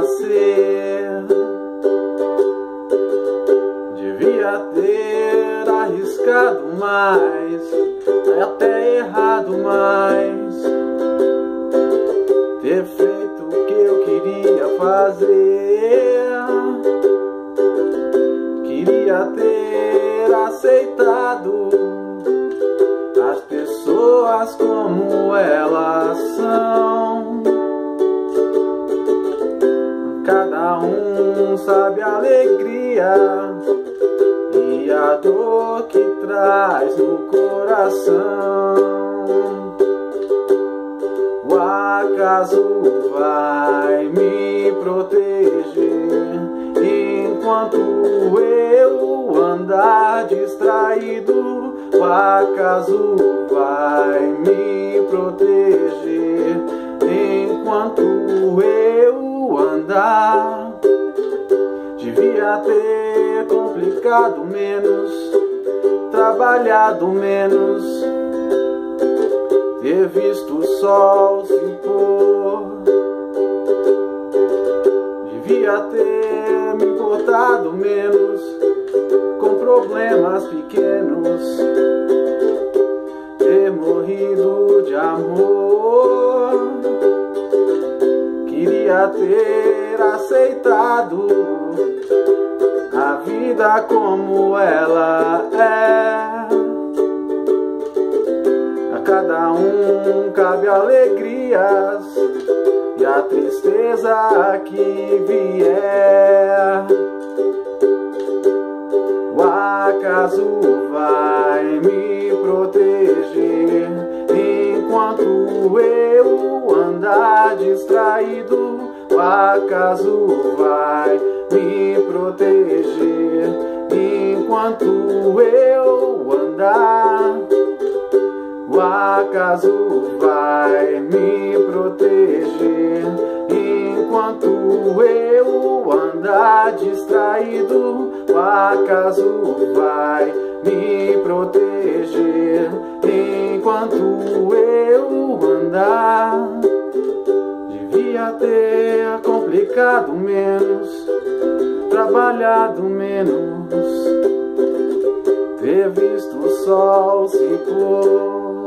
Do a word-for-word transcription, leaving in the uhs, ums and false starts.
nascer. Devia ter arriscado mais, até errado mais, ter feito o que eu queria fazer. Queria ter aceitado as pessoas como elas são. Cada um sabe a alegria e a dor que traz no coração. O acaso vai me proteger enquanto eu andar distraído. O acaso vai me proteger enquanto eu andar. Devia ter complicado menos, trabalhado menos, ter visto o sol se pôr. Devia ter me importado menos com problemas pequenos, ter morrido de amor. Queria ter aceitado a vida como ela é. A cada um cabe alegrias e a tristeza que vier. O acaso vai me proteger enquanto eu andar distraído. O acaso vai me proteger enquanto eu andar. O acaso vai me proteger enquanto eu andar distraído. O acaso vai me proteger enquanto eu andar. Devia ter complicado menos, trabalhado menos, ter visto o sol se pôr.